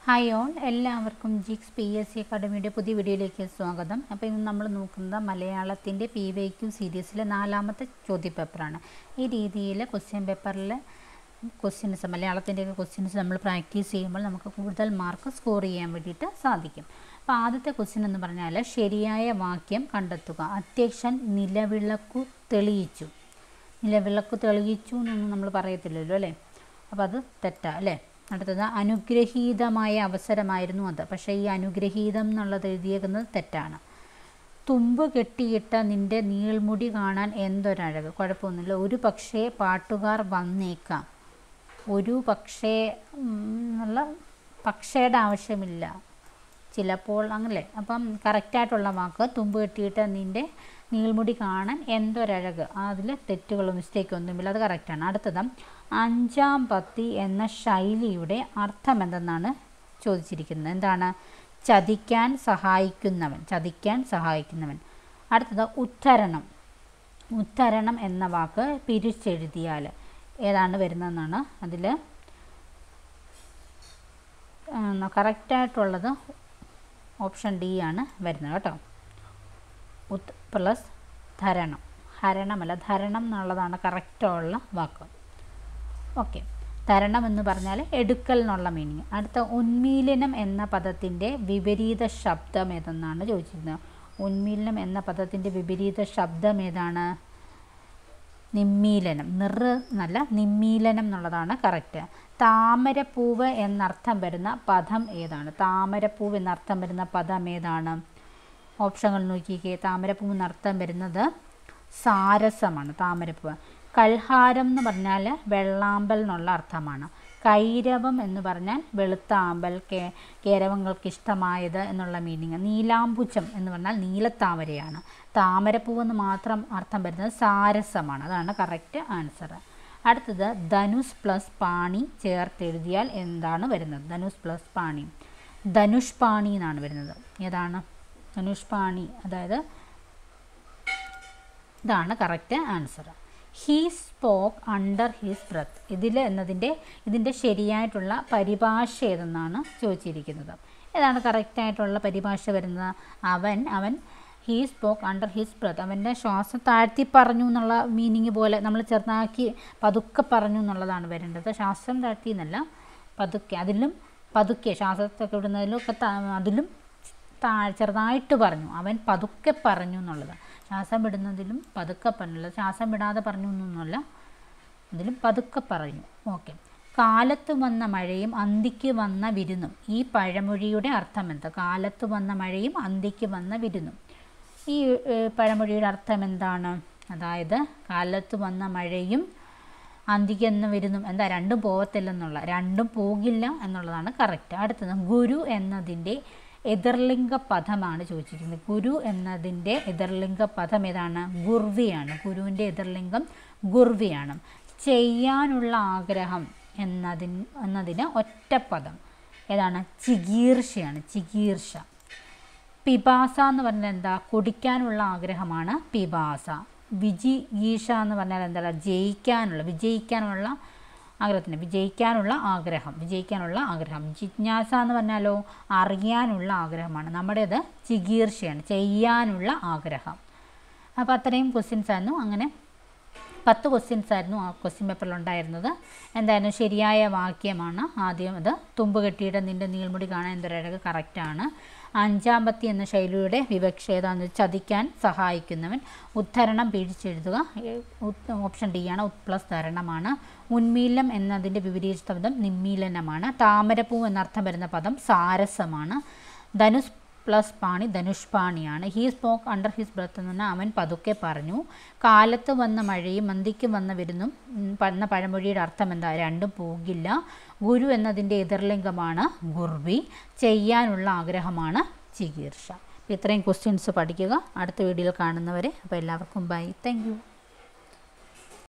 Hi all, എല്ലാവർക്കും ജിക്സ് PSC അക്കാഡമിയുടെ പുതിയ വീഡിയോയിലേക്ക് സ്വാഗതം. അപ്പോൾ ഇന്ന് നമ്മൾ നോക്കുന്നത് മലയാളത്തിൻ്റെ PYQ സീരീസിലെ 4ാമത്തെ ചോദ്യപേപ്പറാണ്. ഈ രീതിയിൽ ക്വസ്റ്റ്യൻ പേപ്പറിലെ ക്വസ്റ്റ്യൻസ്, മലയാളത്തിൻ്റെ ക്വസ്റ്റ്യൻസ് നമ്മൾ പ്രാക്ടീസ് ചെയ്യുമ്പോൾ നമുക്ക് കൂടുതൽ മാർക്ക് സ്കോർ ചെയ്യാൻ വേണ്ടിയിട്ട് സാധിക്കും. അപ്പോൾ ആദ്യത്തെ ക്വസ്റ്റ്യൻ എന്ന് പറഞ്ഞാൽ ശരിയായ വാക്യം കണ്ടെത്തുക. അധ്യക്ഷൻ നിലവിളക്കു തെളിയിച്ചു. നിലവിളക്ക് തെളിയിച്ചു എന്നൊന്നും നമ്മൾ പറയത്തില്ലല്ലോ അല്ലേ, അപ്പോൾ അത് തെറ്റാ അല്ലേ. അടുത്തത് അനുഗ്രഹീതമായ അവസരമായിരുന്നു അത്. പക്ഷേ ഈ അനുഗ്രഹീതം എന്നുള്ളത് എഴുതിയേക്കുന്നത് തെറ്റാണ്. തുമ്പ് കെട്ടിയിട്ട നിൻ്റെ നീൾമുടി കാണാൻ എന്തൊരഴക്. കുഴപ്പമൊന്നുമില്ല. ഒരു പക്ഷേ പാട്ടുകാർ വന്നേക്കാം. ഒരു പക്ഷേ എന്നുള്ള പക്ഷേയുടെ ആവശ്യമില്ല, ചിലപ്പോൾ അങ്ങനെ. അപ്പം കറക്റ്റായിട്ടുള്ള വാക്ക് തുമ്പ് കെട്ടിയിട്ട നിൻ്റെ നീൾമുടി കാണാൻ എന്തൊരഴക്. അതിൽ തെറ്റുകളോ മിസ്റ്റേക്കോ ഒന്നുമില്ല, അത് കറക്റ്റാണ്. അടുത്തത് അഞ്ചാം പത്തി എന്ന ശൈലിയുടെ അർത്ഥം എന്തെന്നാണ് ചോദിച്ചിരിക്കുന്നത്. എന്താണ്? ചതിക്കാൻ സഹായിക്കുന്നവൻ, ചതിക്കാൻ സഹായിക്കുന്നവൻ. അടുത്തത് ഉദ്ധരണം. ഉദ്ധരണം എന്ന വാക്ക് പിരിച്ചെഴുതിയാൽ ഏതാണ് വരുന്നതെന്നാണ്. അതിൽ കറക്റ്റായിട്ടുള്ളത് ഓപ്ഷൻ ഡി ആണ് വരുന്നത് കേട്ടോ. ഉത് പ്ലസ് ധരണം, ഹരണമല്ല ധരണം എന്നുള്ളതാണ് കറക്റ്റുള്ള വാക്ക്. ഓക്കെ, ധരണം എന്ന് പറഞ്ഞാൽ എടുക്കൽ എന്നുള്ള മീനിങ്. അടുത്ത ഉന്മീലനം എന്ന പദത്തിൻ്റെ വിപരീത ശബ്ദം ഏതെന്നാണ് ചോദിച്ചിരുന്നത്. ഉന്മീലനം എന്ന പദത്തിൻ്റെ വിപരീത ശബ്ദം ഏതാണ്? നിമ്മീലനം. എന്നല്ല, നിമ്മീലനം എന്നുള്ളതാണ് കറക്റ്റ്. താമരപ്പൂവ് എന്നർത്ഥം വരുന്ന പദം ഏതാണ്? താമരപ്പൂവ് എന്നർത്ഥം വരുന്ന പദം ഏതാണ്? ഓപ്ഷനുകൾ നോക്കിക്കേ. താമരപ്പൂവ് എന്നർത്ഥം വരുന്നത് സാരസമാണ്, താമരപ്പൂവ്. കൽഹാരം എന്ന് പറഞ്ഞാൽ വെള്ളാമ്പൽ എന്നുള്ള അർത്ഥമാണ്. കൈരവം എന്ന് പറഞ്ഞാൽ വെളുത്ത ആമ്പൽ, കേരവങ്ങൾക്ക് ഇഷ്ടമായത് എന്നുള്ള മീനിങ്. നീലാംബുജം എന്ന് പറഞ്ഞാൽ നീലത്താമരയാണ്. താമരപ്പൂവെന്ന് മാത്രം അർത്ഥം വരുന്നത് സാരസമാണ്. അതാണ് കറക്റ്റ് ആൻസർ. അടുത്തത് ധനുഷ് പ്ലസ് പാണി ചേർത്തെഴുതിയാൽ എന്താണ് വരുന്നത്? ധനുഷ് പ്ലസ് പാണി, ധനുഷ്പാണി എന്നാണ് വരുന്നത്. ഏതാണ്? ധനുഷ്പാണി, അതായത് ഇതാണ് correct answer. He spoke under his breath. ഇതിൻ്റെ ശരിയായിട്ടുള്ള പരിഭാഷ ഏതെന്നാണ് ചോദിച്ചിരിക്കുന്നത്. ഏതാണ് കറക്റ്റായിട്ടുള്ള പരിഭാഷ വരുന്നത്? അവൻ he spoke under his breath, അവൻ്റെ ശ്വാസം താഴ്ത്തി പറഞ്ഞു എന്നുള്ള മീനിങ് പോലെ നമ്മൾ ചെറുതാക്കി പതുക്കെ പറഞ്ഞു എന്നുള്ളതാണ് വരേണ്ടത്. ശ്വാസം താഴ്ത്തി എന്നല്ല, പതുക്കെ. അതിലും പതുക്കെ ശ്വാസത്തൊക്കെ വിടുന്നതിലും ഒക്കെ അതിലും ചെറുതായിട്ട് പറഞ്ഞു. അവൻ പതുക്കെ പറഞ്ഞു എന്നുള്ളത്. ശ്വാസം വിടുന്നതിലും പതുക്കെ പറഞ്ഞുള്ളത്, ശ്വാസം വിടാതെ പറഞ്ഞു എന്നൊന്നുമല്ല, അതിലും പതുക്കെ പറഞ്ഞു. ഓക്കെ. കാലത്ത് വന്ന മഴയും അന്തിക്ക് വന്ന വിരുന്നും. ഈ പഴമൊഴിയുടെ അർത്ഥം എന്താ? കാലത്ത് വന്ന മഴയും അന്തിക്ക് വന്ന വിരുന്നും. ഈ പഴമൊഴിയുടെ അർത്ഥം എന്താണ്? അതായത് കാലത്ത് വന്ന മഴയും അന്തിക്ക് എന്ന വിരുന്നും എന്താ? രണ്ടും പോകത്തില്ലെന്നുള്ള, രണ്ടും പോകില്ല എന്നുള്ളതാണ് കറക്റ്റ്. അടുത്തത് ഗുരു എന്നതിൻ്റെ എതിർലിംഗ പദമാണ് ചോദിച്ചിരിക്കുന്നത്. ഗുരു എന്നതിൻ്റെ എതിർലിംഗ പദം ഏതാണ്? ഗുർവിയാണ്. ഗുരുവിൻ്റെ എതിർലിംഗം ഗുർവിയാണ്. ചെയ്യാനുള്ള ആഗ്രഹം എന്നതിന് ഒറ്റപ്പദം ഏതാണ്? ചികീർഷയാണ്, ചികീർഷ. പിപാസ എന്ന് പറഞ്ഞാൽ എന്താ? കുടിക്കാനുള്ള ആഗ്രഹമാണ് പിപാസ. വിജിഗീഷ എന്ന് പറഞ്ഞാൽ എന്താ? വിജയിക്കാനുള്ള ആഗ്രഹത്തിന്, വിജയിക്കാനുള്ള ആഗ്രഹം. ജിജ്ഞാസ എന്ന് പറഞ്ഞാലോ അറിയാനുള്ള ആഗ്രഹമാണ്. നമ്മുടേത് ചികീർഷയാണ്, ചെയ്യാനുള്ള ആഗ്രഹം. അപ്പോൾ അത്രയും ക്വസ്റ്റ്യൻസ് ആയിരുന്നു. അങ്ങനെ 10 ക്വസ്റ്റ്യൻസ് ആയിരുന്നു ആ ക്വസ്റ്റ്യൻ പേപ്പറിൽ ഉണ്ടായിരുന്നത്. എന്തായാലും ശരിയായ വാക്യമാണ് ആദ്യം. അത് തുമ്പ് കെട്ടിയിട്ട് നിൻ്റെ നീൾമുടി കാണാൻ എന്തൊരഴക് കറക്റ്റാണ്. അഞ്ചാം പത്തി എന്ന ശൈലിയുടെ വിവക്ഷ ഏതാണെന്ന് ചതിക്കാൻ സഹായിക്കുന്നവൻ. ഉദ്ധരണം പിഴിച്ചെഴുതുക. ഓപ്ഷൻ ഡി ആണ്, പ്ലസ് ധരണമാണ്. ഉന്മീലനം എന്നതിൻ്റെ വിപരീത പദം നിമ്മീലനമാണ്. താമരപ്പൂവ് എന്നർത്ഥം വരുന്ന പദം സാരസമാണ്. ധനുഷ് പ്ലസ് പാണി ധനുഷ്പാണിയാണ്. He spoke under his breath എന്ന് പറഞ്ഞാൽ അവൻ പതുക്കെ പറഞ്ഞു. കാലത്ത് വന്ന മഴയും അന്തിക്ക് വന്ന വിരുന്നും എന്ന പഴമൊഴിയുടെ അർത്ഥം എന്താ? രണ്ടും പോകില്ല. ഗുരു എന്നതിൻ്റെ എതിർലിംഗമാണ് ഗുർവി. ചെയ്യാനുള്ള ആഗ്രഹമാണ് ചികീർഷ. ഇത്രയും ക്വസ്റ്റ്യൻസ് പഠിക്കുക. അടുത്ത വീഡിയോയിൽ കാണുന്നവരെ അപ്പോൾ എല്ലാവർക്കും ബൈ. Thank you.